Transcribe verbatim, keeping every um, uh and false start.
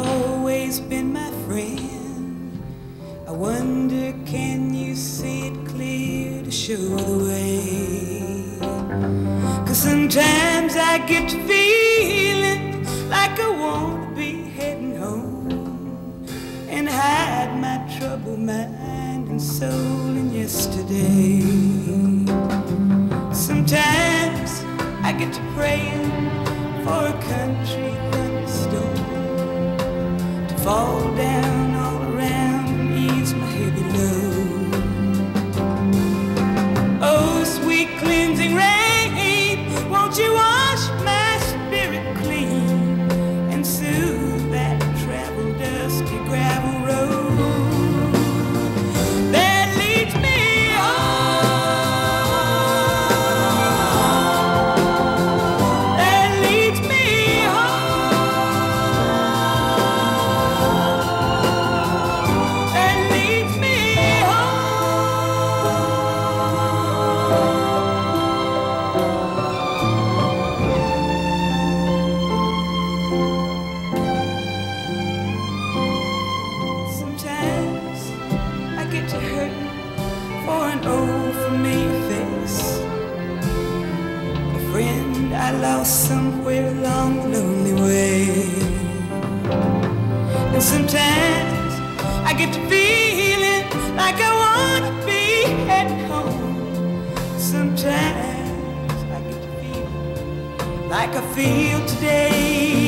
always been my friend. I wonder, can you see it clear to show the way? 'Cause sometimes I get to feeling like I want to be heading home and hide my troubled mind and soul in yesterday. Sometimes I get to praying for a country thunderstorm to fall down all around and ease my heavy load. Oh, sweet cleansing rain, won't you wash my spirit clean and soothe that travel dusty gravel road that leads me somewhere along the lonely way. And sometimes I get to feeling like I want to be heading home. Sometimes I get to feel like I feel today.